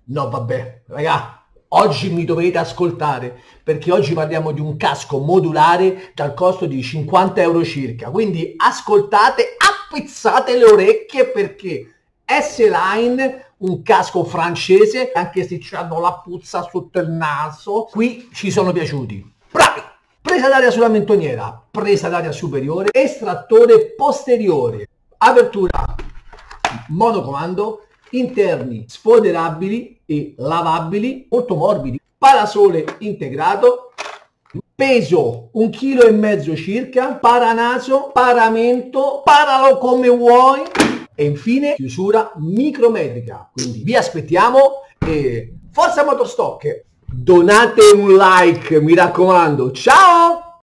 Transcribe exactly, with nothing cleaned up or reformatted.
No, vabbè, raga, oggi mi dovete ascoltare perché oggi parliamo di un casco modulare dal costo di cinquanta euro circa. Quindi ascoltate, appezzate le orecchie perché S-Line, un casco francese, anche se hanno la puzza sotto il naso, qui ci sono piaciuti. Bravi! Presa d'aria sulla mentoniera, presa d'aria superiore, estrattore posteriore, apertura monocomando, interni sfoderabili e lavabili, molto morbidi, parasole integrato, peso un chilo e mezzo circa, paranaso, paramento, paralo come vuoi e infine chiusura micrometrica. Quindi vi aspettiamo e forza Motorstock, donate un like, mi raccomando. Ciao!